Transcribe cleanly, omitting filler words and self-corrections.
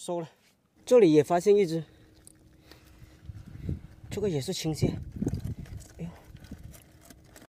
收了。这里也发现一只，这个也是青蟹。